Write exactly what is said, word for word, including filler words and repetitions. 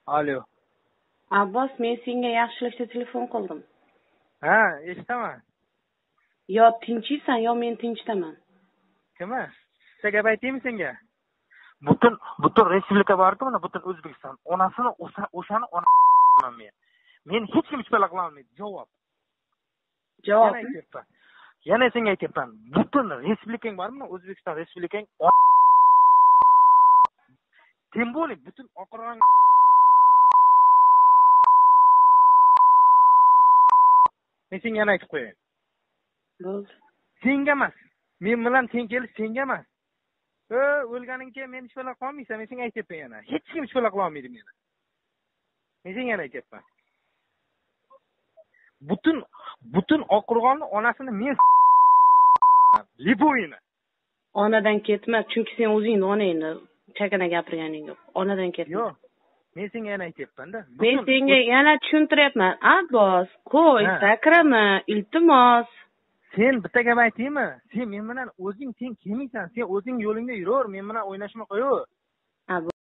Alo. Abbos, men senga yaxshilikcha telefon qildim. Ha, eshitaman. Yo tinchiysan, yo men tinchdaman. Nima? Siz gap aytaymi senga? Butun butun respublika borku, mana butun O'zbekiston. Onasini o'shani onaman men. Men hech kim ichbala qila olmaydi. Javob. Javob. Yana aytyapman. Yana senga aytyapman. Butun respublikang bormi? O'zbekiston respublikang Tем более butun oqirgan Men senga yana aytib qo'yayin. Bo'ldi. Senga emas. Men bilan teng kelish senga emas. E, o'lganingcha men ish bilan qolmaysan, men senga aytibman yana. Hech kim ish bilan qila olmaydi meni. Men senga yana aytibman. Butun butun Oqqo'rg'onni onasini men liboyini. Onadan ketma, chunki sen o'zingni onangni chakana gapirganing yo'q. Onadan ketma. Yo'q. Men senga yana aytibman-da. Men senga yana tushuntiryapman. Abbos, qo'y, sakrama, iltimos. Sen bitta gap aytaymi? Sen men bilan o'zing teng kelmaysan. Sen o'zing yo'lingda yuraver, men bilan o'ynashma qo'yaver.